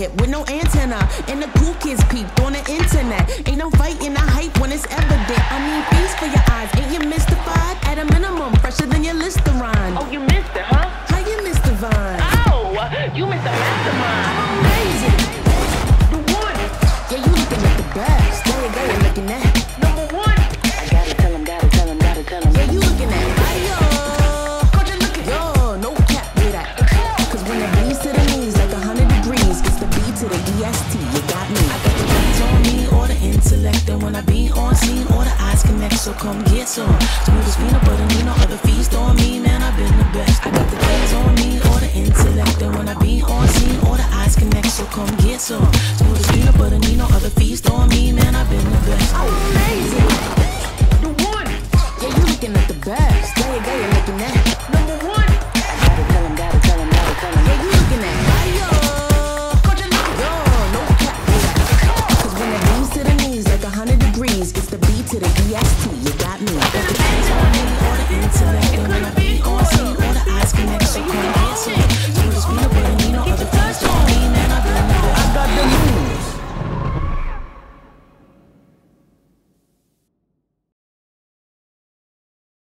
hip with no antenna. And the cool kids peeped on the internet. Ain't no fight in the hype when it's evident. I mean, feast for your eyes, ain't you mystified? At a minimum, fresher than your Listerine. Oh, you missed it, huh? How you missed the vine? Oh, you missed the mastermind. I'm amazing. The one. Yeah, you looking at the best. There you go, you're looking at Number one. I gotta tell him, gotta tell him, gotta tell him. yeah, you looking at fire. Yo, no cap with that. Cause when the B's to the knees like 100 degrees, it's the B to the EST, you got me. I got the brains on me or the intellect, and when I be on scene, all the eyes connect, so come get some. Smooth as peanut butter, need no other feast on me, man, I've been the best. I got the brains on me or the intellect, and when I be on scene, all the eyes connect, so come get some. Smooth as peanut butter, need no other feast on me, man, I've been the best. I'm amazing. The one. Yeah, you looking at the best. There you go, you're looking at Number one.